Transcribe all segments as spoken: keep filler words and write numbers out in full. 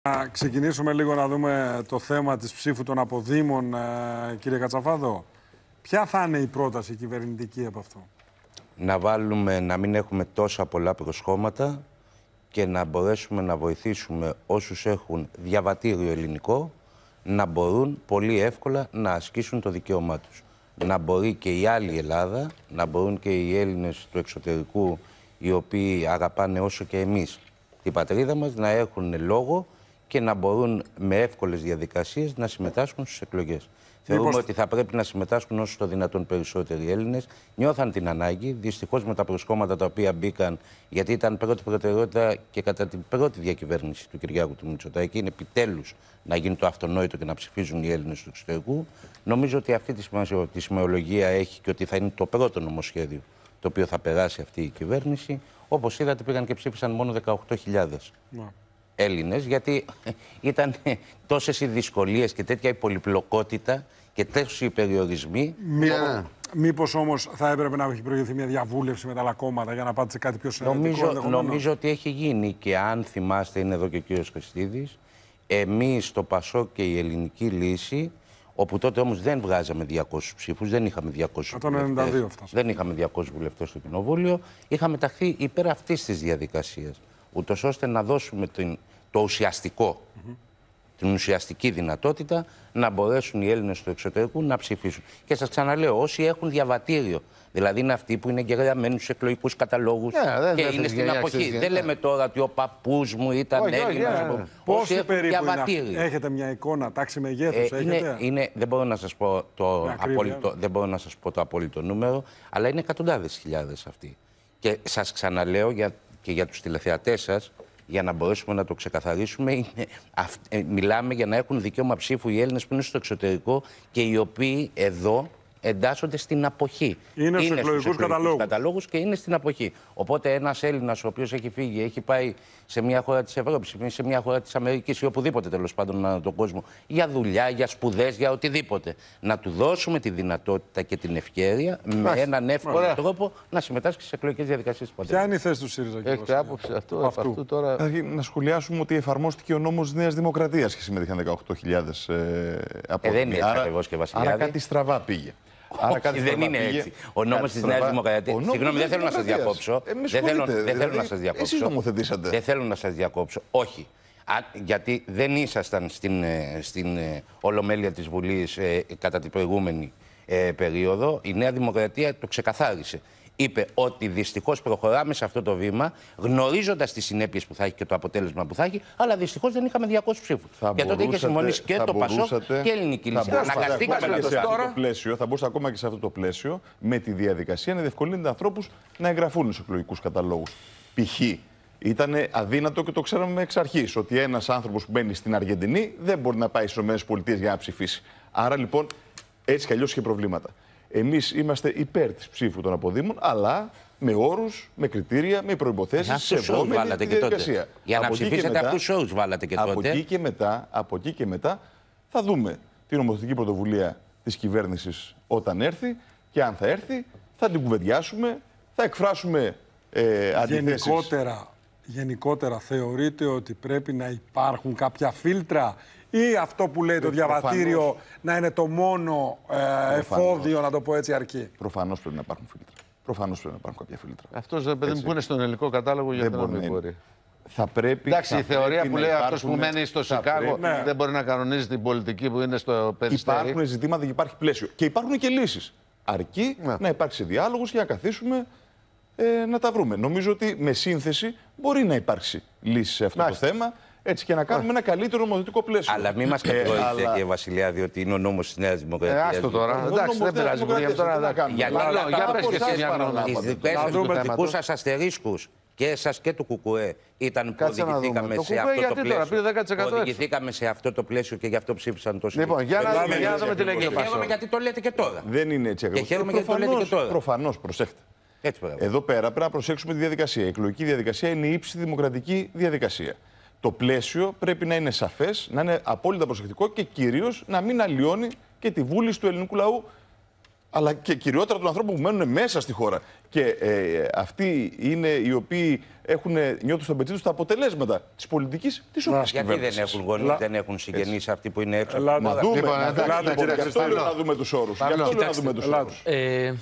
Να ξεκινήσουμε λίγο να δούμε το θέμα της ψήφου των αποδήμων, κύριε Κατσαφάδο. Ποια θα είναι η πρόταση κυβερνητική από αυτό? Να βάλουμε, να μην έχουμε τόσα πολλά προσχώματα και να μπορέσουμε να βοηθήσουμε όσους έχουν διαβατήριο ελληνικό να μπορούν πολύ εύκολα να ασκήσουν το δικαίωμά τους. Να μπορεί και η άλλη Ελλάδα, να μπορούν και οι Έλληνες του εξωτερικού, οι οποίοι αγαπάνε όσο και εμείς την πατρίδα μας, να έχουν λόγο και να μπορούν με εύκολες διαδικασίες να συμμετάσχουν στις εκλογές. Θεωρούμε Μήπως... ότι θα πρέπει να συμμετάσχουν όσο το δυνατόν περισσότεροι Έλληνες. Νιώθαν την ανάγκη, δυστυχώς με τα προσχώματα τα οποία μπήκαν, γιατί ήταν πρώτη προτεραιότητα και κατά την πρώτη διακυβέρνηση του Κυριάκου του Μητσοτάκη, είναι επιτέλους να γίνει το αυτονόητο και να ψηφίζουν οι Έλληνες του εξωτερικού. Νομίζω ότι αυτή τη σημεολογία έχει και ότι θα είναι το πρώτο νομοσχέδιο το οποίο θα περάσει αυτή η κυβέρνηση. Όπως είδατε, πήγαν και ψήφισαν μόνο δεκαοκτώ χιλιάδες. Ναι. Έλληνες, γιατί ήταν τόσες οι δυσκολίες και τέτοια η πολυπλοκότητα και τόσοι οι περιορισμοί. Yeah. Μήπως όμως θα έπρεπε να έχει προηγηθεί μια διαβούλευση με τα άλλα κόμματα για να πάτε σε κάτι πιο συνεργατικό? Νομίζω, νομίζω ότι έχει γίνει, και αν θυμάστε, είναι εδώ και ο κύριος Χριστίδης, εμείς το ΠΑΣΟΚ και η Ελληνική Λύση, όπου τότε όμως δεν βγάζαμε διακόσιους ψήφους, δεν είχαμε διακόσιους βουλευτές, δεν είχαμε διακόσιους βουλευτές στο Κοινοβούλιο, είχαμε ταχθεί υπέρ αυτής της διαδικασίας, ούτως ώστε να δώσουμε την, το ουσιαστικό, mm-hmm. την ουσιαστική δυνατότητα να μπορέσουν οι Έλληνες του εξωτερικού να ψηφίσουν. Και σας ξαναλέω, όσοι έχουν διαβατήριο, δηλαδή είναι αυτοί που είναι εγγεγραμμένοι στους εκλογικούς καταλόγους yeah, και είναι στην αποχή. Δεν λέμε τώρα ότι ο παππούς μου ήταν oh, Έλληνας. Yeah, yeah. Πόσοι περίπου είναι, έχετε μια εικόνα, τάξη μεγέθους, ε, είναι, είναι, δεν, μπορώ να σας πω το απόλυτο, δεν μπορώ να σας πω το απόλυτο νούμερο, αλλά είναι εκατοντάδες χιλιάδες αυτοί. Και σας ξαναλέω για, και για τους τηλεθεατές σας, για να μπορέσουμε να το ξεκαθαρίσουμε, είναι, αυ, ε, μιλάμε για να έχουν δικαίωμα ψήφου οι Έλληνες που είναι στο εξωτερικό και οι οποίοι εδώ εντάσσονται στην αποχή. Είναι, είναι στους εκλογικούς καταλόγους. καταλόγους και είναι στην αποχή. Οπότε ένας Έλληνας ο οποίος έχει φύγει, έχει πάει σε μια χώρα της Ευρώπης, σε μια χώρα της Αμερικής ή οπουδήποτε τέλος πάντων ανά τον κόσμο, για δουλειά, για σπουδές, για οτιδήποτε, να του δώσουμε τη δυνατότητα και την ευκαιρία με Άχι. έναν εύκολο Ωραία. τρόπο να συμμετάσχει στις εκλογικές διαδικασίες της πατρίδας. Ποια είναι η θέση του ΣΥΡΙΖΑ, κύριε Έχετε άποψη αυτό, αυτού. αυτού τώρα... Να σχολιάσουμε ότι εφαρμόστηκε ο νόμος της Νέας Δημοκρατίας και συμμετείχαν δεκαοκτώ χιλιάδες ε, από ε, δεν είναι έτσι ακριβώς και Βασιλιάδη. Άρα κάτι στραβά πήγε. Άρα κάτι δεν είναι πήγε. έτσι. Ο νόμος της Νέας Δημοκρατίας. Συγγνώμη, δεν θέλω να σας διακόψω. Δεν θέλω, δεν θέλω δηλαδή, να σας διακόψω. Εσείς νομοθετήσατε. Δεν θέλω να σας διακόψω. Όχι. Α, γιατί δεν ήσασταν στην, στην ε, Ολομέλεια της Βουλής ε, κατά την προηγούμενη ε, περίοδο. Η Νέα Δημοκρατία το ξεκαθάρισε. Είπε ότι δυστυχώς προχωράμε σε αυτό το βήμα, γνωρίζοντας τις συνέπειες που θα έχει και το αποτέλεσμα που θα έχει, αλλά δυστυχώς δεν είχαμε διακόσιους ψήφους. Και τότε είχε συμφωνήσει και το ΠΑΣΟΚ και η Ελληνική Λύση. Αναγκαστήκαμε να το τώρα. Πλαίσιο, θα μπορούσε ακόμα και σε αυτό το πλαίσιο, με τη διαδικασία, να διευκολύνει ανθρώπους να εγγραφούν στους εκλογικούς καταλόγους. Π.χ. ήταν αδύνατο και το ξέραμε εξ αρχής ότι ένας άνθρωπος που μπαίνει στην Αργεντινή δεν μπορεί να πάει στις ΗΠΑ για να ψηφίσει. Άρα λοιπόν έτσι κι αλλιώς είχε προβλήματα. Εμείς είμαστε υπέρ της ψήφου των αποδήμων, αλλά με όρους, με κριτήρια, με προϋποθέσεις, σεβόμενη τη διαδικασία. Για να ψηφίσετε αυτούς τους όρους βάλατε και τότε. Από εκεί και μετά, από εκεί και μετά θα δούμε την νομοθετική πρωτοβουλία της κυβέρνησης όταν έρθει και αν θα έρθει θα την κουβεντιάσουμε, θα εκφράσουμε ε, αντιθέσεις. Γενικότερα, γενικότερα θεωρείτε ότι πρέπει να υπάρχουν κάποια φίλτρα ή αυτό που λέει το διαβατήριο προφανώς, να είναι το μόνο ε, εφόδιο, να το πω έτσι, αρκεί? Προφανώς πρέπει να υπάρχουν φίλτρα. Προφανώς πρέπει να υπάρχουν κάποια φίλτρα. Αυτός δεν παιδί μου που είναι στον ελληνικό κατάλογο, γιατί δεν μπορεί. μπορεί. Θα πρέπει. Εντάξει, θα η θεωρία που λέει υπάρχουν, αυτός που μένει στο Σικάγο πρέπει, ναι. δεν μπορεί να κανονίζει την πολιτική που είναι στο Περιστέρι. Υπάρχουν ζητήματα και υπάρχει πλαίσιο. Και υπάρχουν και λύσεις. Αρκεί ναι. να υπάρξει διάλογος για να καθίσουμε ε, να τα βρούμε. Νομίζω ότι με σύνθεση μπορεί να υπάρξει λύση σε αυτό Μάλιστα. το θέμα. Έτσι και να κάνουμε ένα καλύτερο νομοθετικό πλαίσιο. Αλλά μην μας κατηγορείτε, αλλά... κύριε Βασιλιάδη, ότι είναι ο νόμος της Νέας Δημοκρατίας. Ε, άστο τώρα. Εντάξει, δεν πειράζει. Γιατί για πες και εσύ μια γνώμη. Τις δικές σας του δικού σας αστερίσκους και εσάς και του Κουκουέ ήταν που οδηγηθήκαμε σε αυτό το πλαίσιο. Οδηγηθήκαμε σε αυτό το πλαίσιο και γι' αυτό ψήφισαν τόσο. Λοιπόν, για να δούμε τι λέγεται. Χαίρομαι γιατί το λέτε και τώρα. Δεν είναι έτσι ακριβώς. Και χαίρομαι γιατί το λέτε και τώρα. Προφανώς, προσέχτε. Εδώ πέρα πρέπει να προσέξουμε τη διαδικασία. Η εκλογική διαδικασία είναι η ύψιστη δημοκρατική διαδικασία. Το πλαίσιο πρέπει να είναι σαφές, να είναι απόλυτα προσεκτικό και κυρίως να μην αλλοιώνει και τη βούληση του ελληνικού λαού αλλά και κυριότερα των ανθρώπων που μένουν μέσα στη χώρα. Και ε, αυτοί είναι οι οποίοι έχουν, νιώθουν στον πετσί τους τα αποτελέσματα της πολιτικής της όποιας Γιατί κυβέρνησης. δεν έχουν γονείς, δεν έχουν συγγενείς αυτοί που είναι έξω. Ελάτε. Να δούμε, Λοιπόν, να εντάξει, δούμε, εντάξει, γι' αυτό εντάξει, λέω να δούμε τους όρους. Γι' αυτό λέω να δούμε τους όρους. Ε,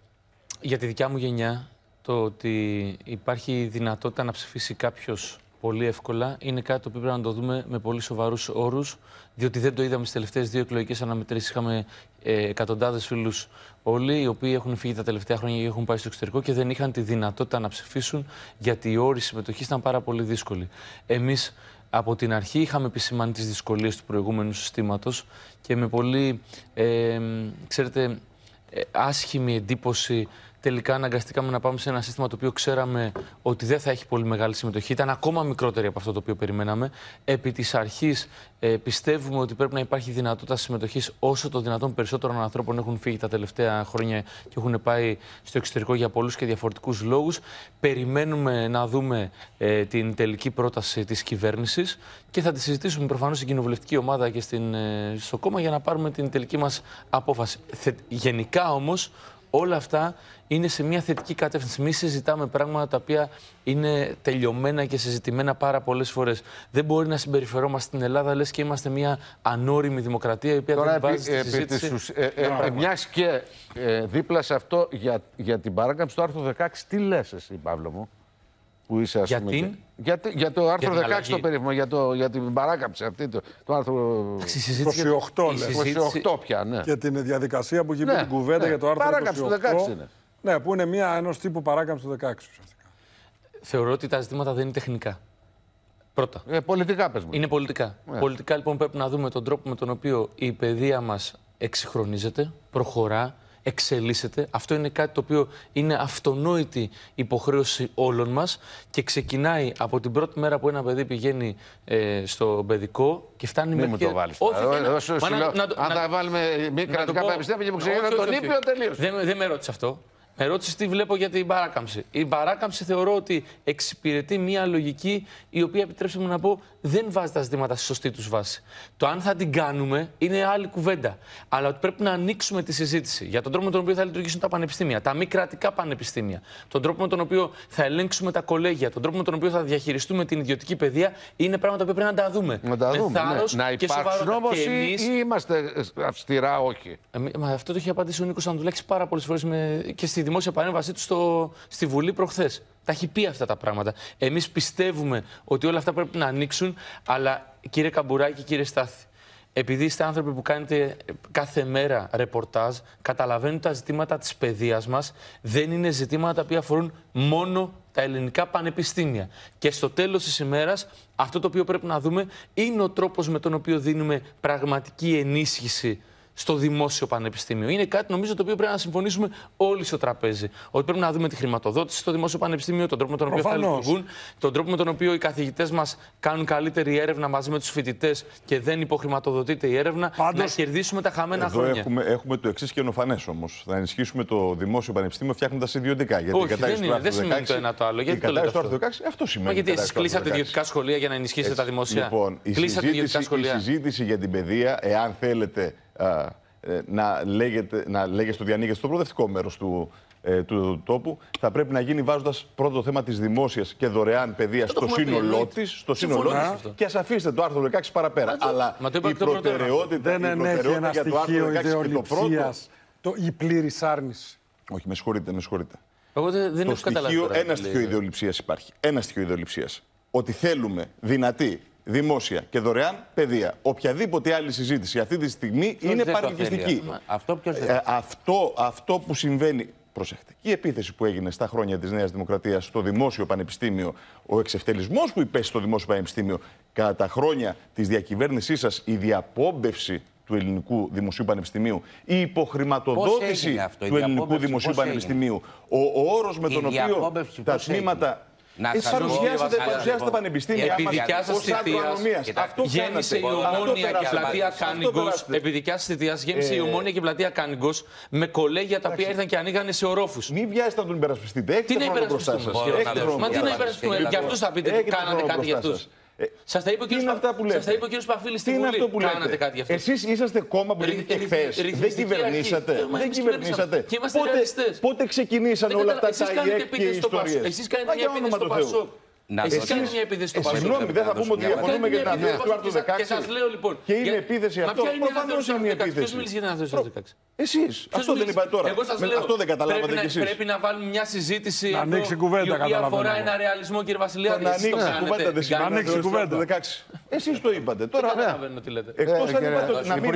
για τη δικιά μου γενιά, το ότι υπάρχει δυνατότητα να ψηφίσει κάποιος πολύ εύκολα είναι κάτι το οποίο πρέπει να το δούμε με πολύ σοβαρούς όρους, διότι δεν το είδαμε στις τελευταίες δύο εκλογικές αναμετρήσεις. Είχαμε ε, εκατοντάδες φίλους όλοι, οι οποίοι έχουν φύγει τα τελευταία χρόνια και έχουν πάει στο εξωτερικό και δεν είχαν τη δυνατότητα να ψηφίσουν, γιατί οι όροι συμμετοχής ήταν πάρα πολύ δύσκολοι. Εμείς από την αρχή είχαμε επισημάνει τις δυσκολίες του προηγούμενου συστήματος και με πολύ, ε, ξέρετε, ε, άσχημη εντύπωση τελικά αναγκαστήκαμε να πάμε σε ένα σύστημα το οποίο ξέραμε ότι δεν θα έχει πολύ μεγάλη συμμετοχή. Ήταν ακόμα μικρότερη από αυτό το οποίο περιμέναμε. Επί της αρχής ε, πιστεύουμε ότι πρέπει να υπάρχει δυνατότητα συμμετοχής όσο το δυνατόν περισσότερων ανθρώπων έχουν φύγει τα τελευταία χρόνια και έχουν πάει στο εξωτερικό για πολλούς και διαφορετικούς λόγους. Περιμένουμε να δούμε ε, την τελική πρόταση της κυβέρνησης και θα τη συζητήσουμε προφανώς στην κοινοβουλευτική ομάδα και στην, ε, στο κόμμα για να πάρουμε την τελική μας απόφαση. Θε, γενικά όμως, όλα αυτά είναι σε μια θετική κατεύθυνση. Μην συζητάμε πράγματα τα οποία είναι τελειωμένα και συζητημένα πάρα πολλές φορές. Δεν μπορεί να συμπεριφερόμαστε στην Ελλάδα λες και είμαστε μια ανώριμη δημοκρατία η οποία Τώρα, δεν βάζει επί, στη συζήτηση. επί, ε, ε, ε, μιας και ε, δίπλα σε αυτό για, για την παράκαμψη του άρθρου δεκαέξι, τι λες εσύ, Παύλο μου, που είσαι, ας Για πούμε, την? και- για, τε- για το άρθρο την δεκαέξι το αλλαγή. περίφημο, για, το, για την παράκαμψη αυτή, το, το άρθρο Εντάξει, η συζήτηση- είκοσι οκτώ, η λέει. συζήτηση- είκοσι οκτώ πια, ναι. Και την διαδικασία που έχει πει Ναι, την κουβέντα ναι. για το άρθρο Παράκαμψη του είκοσι οκτώ. δεκαέξι είναι. Ναι, που είναι μια ενός τύπου παράκαμψη του δεκαέξι ουσιαστικά. Θεωρώ ότι τα ζητήματα δεν είναι τεχνικά. Πρώτα. Ε, πολιτικά πες μου. Είναι πολιτικά. Ναι. Πολιτικά λοιπόν πρέπει να δούμε τον τρόπο με τον οποίο η παιδεία μας εξυγχρονίζεται, προχωρά, εξελίσσεται. Αυτό είναι κάτι το οποίο είναι αυτονόητη υποχρέωση όλων μας και ξεκινάει από την πρώτη μέρα που ένα παιδί πηγαίνει ε, στο παιδικό και φτάνει Μην μέχρι μου και- το βάλεις. Όχι, τώρα. ένα- Εγώ σου- Μα σου να- λέω, να το- αν να- θα βάλουμε μη να το κρατικά πω- πανεπιστήμια και μου Όχι, ξεκινάει όχι, τον όχι, Ήπιο, όχι. τελείωσε. Δεν, δεν με ρώτησε αυτό. Με ρώτησε τι βλέπω για την παράκαμψη. Η παράκαμψη θεωρώ ότι εξυπηρετεί μια λογική η οποία, επιτρέψτε μου να πω, δεν βάζει τα ζητήματα στη σωστή τους βάση. Το αν θα την κάνουμε είναι άλλη κουβέντα. Αλλά ότι πρέπει να ανοίξουμε τη συζήτηση για τον τρόπο με τον οποίο θα λειτουργήσουν τα πανεπιστήμια, τα μη κρατικά πανεπιστήμια, τον τρόπο με τον οποίο θα ελέγξουμε τα κολέγια, τον τρόπο με τον οποίο θα διαχειριστούμε την ιδιωτική παιδεία, είναι πράγματα που πρέπει να τα δούμε. Να τα Με δούμε. Ναι. θάρρος Να και υπάρξουν σοβαρότητα. όμως Και ή, εμείς- ή είμαστε αυστηρά, όχι. ε, μα αυτό το έχει απαντήσει ο Νίκος Ανδρουλάκης πάρα πολλές φορές με... και στη δημόσια παρέμβασή του στο... στη Βουλή προχθές. Τα έχει πει αυτά τα πράγματα. Εμείς πιστεύουμε ότι όλα αυτά πρέπει να ανοίξουν, αλλά κύριε Καμπουράκη, κύριε Στάθη, επειδή είστε άνθρωποι που κάνετε κάθε μέρα ρεπορτάζ, καταλαβαίνουν τα ζητήματα της παιδείας μας, δεν είναι ζητήματα τα οποία αφορούν μόνο τα ελληνικά πανεπιστήμια. Και στο τέλος της ημέρας, αυτό το οποίο πρέπει να δούμε είναι ο τρόπος με τον οποίο δίνουμε πραγματική ενίσχυση στο δημόσιο πανεπιστήμιο. Είναι κάτι νομίζω το οποίο πρέπει να συμφωνήσουμε όλοι στο τραπέζι. Ότι πρέπει να δούμε τη χρηματοδότηση στο δημόσιο πανεπιστήμιο, τον τρόπο με τον οποίο θα Προφανώς. λειτουργούν, τον τρόπο με τον οποίο οι καθηγητές μας κάνουν καλύτερη έρευνα μαζί με τους φοιτητές και δεν υποχρηματοδοτείται η έρευνα. Πάντως, να κερδίσουμε τα χαμένα Εδώ χρόνια. έχουμε, έχουμε το εξή καινοφανέ όμως. Θα ενισχύσουμε το δημόσιο πανεπιστήμιο φτιάχνοντας ιδιωτικά. Γιατί Όχι, η κατάργηση δεν του είναι. Δεν άρθρου σημαίνει δεκαέξι, το ένα το άλλο. Γιατί η το λέτε κατάργηση του αυτό? άρθρου δεκαέξι, αυτό σημαίνει. Μα γιατί η εσείς κατάργηση του κλείσατε άρθρου ιδιωτικά σχολεία για να ενισχύσετε Έτσι. τα δημοσία. Λοιπόν, η Κλείσατε ιδιωτικά συζήτηση, η σχολεία. συζήτηση για την παιδεία, εάν θέλετε α, ε, να, λέγεται, να λέγεστε ότι ανοίγεται στο προοδευτικό μέρος του, ε, του τόπου, θα πρέπει να γίνει βάζοντας πρώτο το θέμα της δημόσιας και δωρεάν παιδείας Αυτό το στο έχουμε πει, σύνολό εννοείται. της, στο Συμφωνώ σύνολό με της αυτό. και ας αφήσετε το άρθρο δεκαέξι παραπέρα. Μα το- Αλλά μα το είπα η και το πρώτο προτεραιότητα, Δεν η ενέχει προτεραιότητα ένα για το άρθρο στοιχείο δεκαέξι και το πρώτο. ιδεολειψίας, το, η πλήρης άρνηση. Όχι, με συγχωρείτε, με συγχωρείτε. Εγώ δεν, δεν Το έχω καταλάβει. στοιχείο, τώρα ένα τι λέει. στοιχείο ιδεολειψίας υπάρχει. Ένα στοιχείο ιδεολειψίας. Ότι θέλουμε δυνατή, δημόσια και δωρεάν παιδεία. Οποιαδήποτε άλλη συζήτηση αυτή τη στιγμή είναι δεν το παρελκυστική. θέλει αυτό. Αυτό ποιος δεν Ε, αυτό, αυτό που συμβαίνει. Προσέχτε. Η επίθεση που έγινε στα χρόνια της Νέας Δημοκρατίας στο Δημόσιο Πανεπιστήμιο, ο εξευτελισμός που υπέστη στο Δημόσιο Πανεπιστήμιο κατά τα χρόνια της διακυβέρνησής σας, η διαπόμπευση του Ελληνικού Δημοσίου Πανεπιστημίου, η υποχρηματοδότηση έγινε αυτό, η του Ελληνικού διαπόμπευση Δημοσίου πώς Πανεπιστημίου, ο, ο όρος με Η τον οποίο διαπόμπευση τα πώς έγινε? τμήματα. Να Ε, σας παρουσιάσετε, πω, παρουσιάσετε τα λοιπόν, πανεπιστήμια επί μας δικιά σας ως θητείας, αγροανομίας. κοιτάξτε, Αυτό Γέμισε η κάνατε. Αυτό Ομόνια και η περάσατε. πλατεία Αυτό Κάνιγκος. περάσατε. Επί δικιά σας θητείας γέμισε η Ομόνια και η πλατεία Κάνιγκος με κολέγια τα οποία ήρθαν και ανοίγανε σε ορόφους. Μην βιάζετε να τον υπερασπιστείτε. Τι Έχετε να χρόνο μπροστά υπερασπιστούμε. σας. Μπορώ Έχετε να χρόνο Μα τι να μπροστά σας. υπερασπιστούμε. Έχετε Για αυτούς θα πείτε Έχετε κάνατε χρόνο κάτι για μπροστά αυτούς. σας. Ε, Σας τα είπε ο κύριος Παφίλης στη Βουλή. Κάνατε κάτι γι' αυτό. Εσείς είσαστε κόμμα που λέγεται χθες. Δεν κυβερνήσατε. Δεν κυβερνήσατε. Πότε ξεκινήσαν όλα αυτά τα ΙΕΚ και οι ιστορίες? Εσείς κάνετε μια επίθεση στο Πασόκ. Εσείς κάνετε μια επίθεση στο Πασόκ. Συγγνώμη, δεν θα πούμε ότι διαφωνούμε για την αθέωση του άρθρου δεκαέξι. Και σας λέω λοιπόν. Και είναι επίθεση αυτό. Προφανώς είναι μια επίθεση. Ποιος μίλησε για την αθέωση του άρθρου δεκαέξι? Εσείς. Αυτό δεν είπατε τώρα. Αυτό δεν καταλάβατε κι εσείς. Πρέπει να βάλουμε μια συζήτηση να ανοίξει κουβέντα, η οποία αφορά ένα ρεαλισμό, κύριε Βασιλιάδη. Να ανοίξει κουβέντα δεν σημαίνει να ανοίξει κουβέντα. Εσείς το είπατε. Τώρα εκτός αν είπατε να μην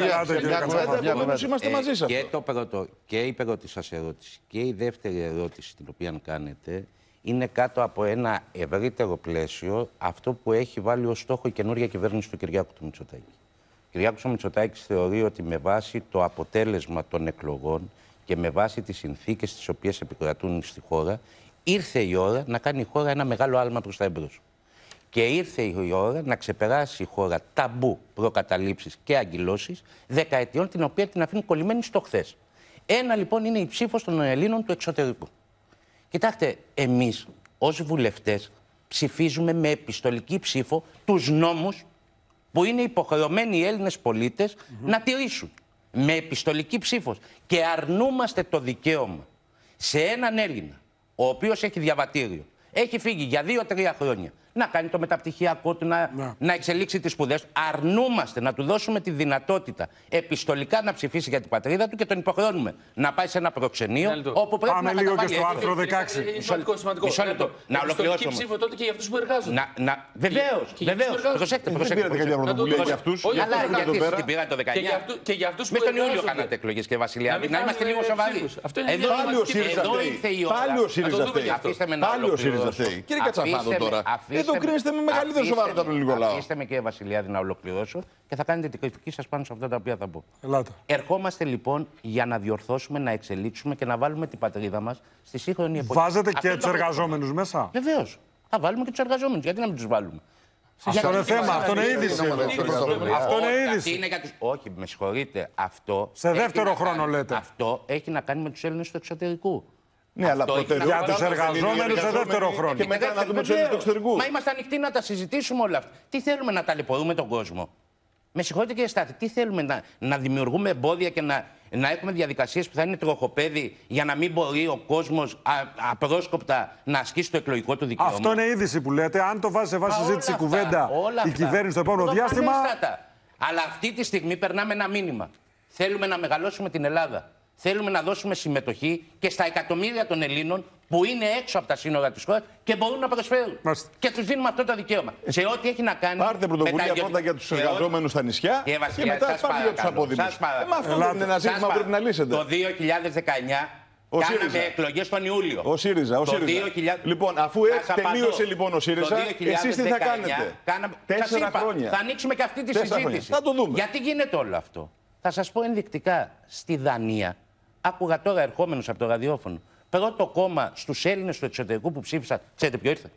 ριάξετε, είμαστε μαζί σας. Και το πρώτο και η πρώτη σας ερώτηση και η δεύτερη ερώτηση την οποία κάνετε είναι κάτω από ένα ευρύτερο πλαίσιο αυτό που έχει βάλει ως στόχο η καινούργια κυβέρνηση του Κυριάκου του Μητσοτάκη. Ο Κυριάκος ο Μητσοτάκης θεωρεί ότι με βάση το αποτέλεσμα των εκλογών και με βάση τις συνθήκες τις οποίες επικρατούν στη χώρα, ήρθε η ώρα να κάνει η χώρα ένα μεγάλο άλμα προς τα εμπρός. Και ήρθε η ώρα να ξεπεράσει η χώρα ταμπού, προκαταλήψεις και αγκυλώσεις δεκαετιών, την οποία την αφήνει κολλημένη στο χθες. Ένα λοιπόν είναι η ψήφος των Ελλήνων του εξωτερικού. Κοιτάξτε, εμείς ως βουλευτές ψηφίζουμε με επιστολική ψήφο τους νόμους που είναι υποχρεωμένοι οι Έλληνες πολίτες mm-hmm. να τηρήσουν. Με επιστολική ψήφο. Και αρνούμαστε το δικαίωμα σε έναν Έλληνα, ο οποίος έχει διαβατήριο, έχει φύγει για δύο-τρία χρόνια, να κάνει το μεταπτυχιακό του, να, yeah. να εξελίξει τις σπουδές. Αρνούμαστε να του δώσουμε τη δυνατότητα επιστολικά να ψηφίσει για την πατρίδα του και τον υποχρεώνουμε να πάει σε ένα προξενείο yeah. όπου πρέπει Πάμε να λίγο καταβάλει. Και στο άρθρο δεκαέξι. Σημαντικό, σημαντικό. Μισό λεπτό. Να ολοκληρώσω. Ψήφο τότε και για αυτούς που εργάζονται. Βεβαίως, βεβαίως. Προσέξτε, προσέξτε. Δεν πήρατε κάποια πρωτοβουλία για αυτούς. Αλλά γιατί την πήρατε το δεκαεννιά. Και για αυτούς που μες τον Ιούλιο κάνατε εκλογές και Βασιλιάδη. Να είμαστε λίγο σοβαροί. Πάλι ο ΣΥΡΙΖΑ φταίει. Πάλι ο ΣΥΡΙΖΑ φταίει. Πάλι ο ΣΥΡΙΖΑ φταίει. Κύριε Κατσαφάδο τώρα. Εδώ κρίνεστε με μεγαλύτερο σοβαρότητα τον ελληνικό λαό. Αφήστε με, κύριε Βασιλιάδη, να ολοκληρώσω και θα κάνετε την κριτική σας πάνω σε αυτά τα οποία θα πω. Ελάτε. Ερχόμαστε λοιπόν για να διορθώσουμε, να εξελίξουμε και να βάλουμε την πατρίδα μας στη σύγχρονη εποχή. Βάζετε και τους εργαζόμενους μέσα. Βεβαίως. Θα βάλουμε και τους εργαζόμενους. Γιατί να μην τους βάλουμε? Αυτό είναι θέμα, αυτό είναι είδηση. Αυτό είναι είδηση. Όχι, με συγχωρείτε. Αυτό. Σε δεύτερο χρόνο λέτε. Αυτό έχει να κάνει με τους Έλληνες του εξωτερικού. Ναι, αλλά για τους εργαζόμενους σε δεύτερο χρόνο. Και μετά να δούμε τους Έλληνες του εξωτερικού. Μα είμαστε ανοιχτοί να τα συζητήσουμε όλα αυτά. Τι θέλουμε, να ταλαιπωρούμε τον κόσμο? Με συγχωρείτε, κύριε Στάθη, τι θέλουμε, να, να δημιουργούμε εμπόδια και να, να έχουμε διαδικασίες που θα είναι τροχοπέδι για να μην μπορεί ο κόσμος α, απρόσκοπτα να ασκήσει το εκλογικό του δικαίωμα? Αυτό είναι είδηση που λέτε. Αν το βάζει σε βάση συζήτηση κουβέντα η κυβέρνηση στο επόμενο διάστημα. Αλλά αυτή τη στιγμή περνάμε ένα μήνυμα. Θέλουμε να μεγαλώσουμε την Ελλάδα. Θέλουμε να δώσουμε συμμετοχή και στα εκατομμύρια των Ελλήνων που είναι έξω από τα σύνορα της χώρας και μπορούν να προσφέρουν. Μάλιστα. Και τους δίνουμε αυτό το δικαίωμα. Σε ό,τι έχει να κάνει. Πάρτε πρωτοβουλία πρώτα για τους εργαζόμενους στα νησιά και, και μετά πάρτε για τους απόδημους. Ε, αυτό είναι ένα ζήτημα που πρέπει να λύσετε. Το δύο χιλιάδες δεκαεννιά ο κάναμε ΣΥΡΙΖΑ. Εκλογές τον Ιούλιο. Ο ΣΥΡΙΖΑ. Ο ΣΥΡΙΖΑ. δύο χιλιάδες... Λοιπόν, αφού τελείωσε λοιπόν ο ΣΥΡΙΖΑ, εσείς τι θα κάνετε? Κάναμε... Τέσσερα είπα, χρόνια. Θα ανοίξουμε και αυτή τη Τέσσερα συζήτηση. Θα το δούμε. Γιατί γίνεται όλο αυτό? Θα σας πω ενδεικτικά. Στη Δανία, άκουγα τώρα ερχόμενος από το ραδιόφωνο, πρώτο κόμμα στους Έλληνες του εξωτερικού που ψήφισαν, ξέρετε ποιο ήρθε?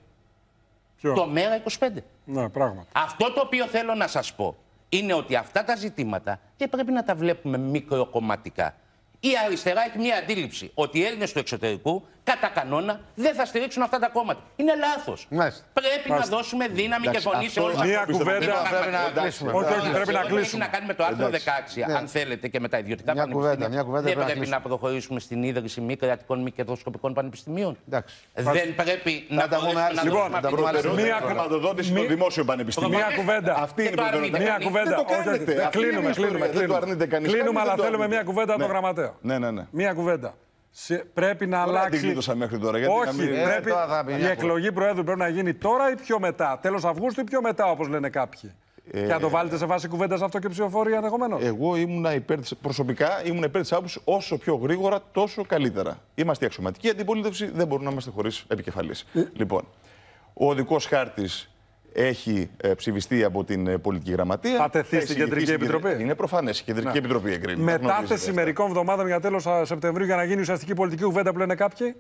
Ποιο? Το ΜΕΡΑ είκοσι πέντε. Ναι, πράγματι. Αυτό το οποίο θέλω να σας πω είναι ότι αυτά τα ζητήματα δεν πρέπει να τα βλέπουμε μικροκομματικά. Η αριστερά έχει μια αντίληψη ότι οι Έλληνες του εξωτερικού κατά κανόνα δεν θα στηρίξουν αυτά τα κόμματα. Είναι λάθος. Μάλιστα. Πρέπει Μάλιστα. να δώσουμε δύναμη και φωνή σε όλους. Μία κουβέντα πρέπει να κλείσουμε. Όχι, όχι, πρέπει να κλείσουμε. Έχει να κάνει με το άρθρο δεκαέξι, αν θέλετε, και με τα ιδιωτικά πανεπιστήμια. Δεν πρέπει να προχωρήσουμε στην ίδρυση μη κρατικών μη κερδοσκοπικών πανεπιστημίων. Δεν πρέπει να δώσουμε. Λοιπόν, μία χρηματοδότηση των δημόσιων πανεπιστημίων. Μία κουβέντα. Αυτή είναι η προτεραιότητα. Μία κουβέντα. Κλείνουμε, κλείνουμε. Κλείνουμε, αλλά θέλουμε μία κουβέντα από τον γραμματέα. Ναι, ναι, ναι. Μία κουβέντα. Σε, πρέπει να Τώρα αλλάξει. Δεν μέχρι τώρα, γιατί όχι, να μην... πρέπει... ε, η εκλογή Προέδρου πρέπει να γίνει τώρα ή πιο μετά. Τέλος Αυγούστου ή πιο μετά, όπως λένε κάποιοι. Ε, και να το βάλετε σε βάση κουβέντα αυτό και ψηφοφορία ενδεχομένως. Εγώ ήμουν υπέρ της, προσωπικά ήμουν υπέρ της άποψης όσο πιο γρήγορα, τόσο καλύτερα. Είμαστε η αξιωματική αντιπολίτευση, δεν μπορούμε να είμαστε χωρίς επικεφαλής. Ε. Λοιπόν, ο οδικός χάρτης έχει ε, ψηφιστεί από την ε, πολιτική γραμματεία. Θα τεθεί στην Κεντρική Επιτροπή. Είναι προφανές. Η Κεντρική ναι. Επιτροπή εγκρίνει. Μετάθεση μερικών εβδομάδων για τέλος Σεπτεμβρίου για να γίνει ουσιαστική πολιτική κουβέντα που λένε κάποιοι.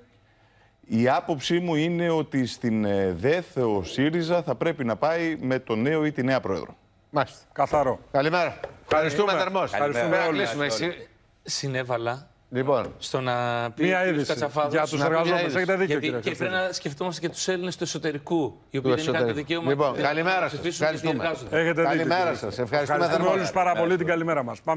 Η άποψή μου είναι ότι στην ε, ΔΕΘ ο ΣΥΡΙΖΑ θα πρέπει να πάει με τον νέο ή τη νέα πρόεδρο. Μάλιστα. Καθαρό. Καλημέρα. Ευχαριστούμε. Ευχαριστούμε όλοι. Συνέβαλα Λοιπόν, στο να πει Μία ο κ. είδηση Κατσαφάδος. για τους να πει μια εργαζόμενους. είδηση. Έχετε δίκιο, Γιατί, κύριε και Χριστίδη. πρέπει να σκεφτόμαστε και τους Έλληνες του εσωτερικού, οι οποίοι του δεν είχαν το εσωτερικού. δικαίωμα Λοιπόν, να καλημέρα σας. ψηφίσουν γιατί Ευχαριστούμε. εργάζονται. Έχετε δίκιο, Καλημέρα κύριε σας. Χριστίδη. Ευχαριστούμε Ευχαριστούμε θερμά. όλους πάρα πολύ την καλημέρα μας.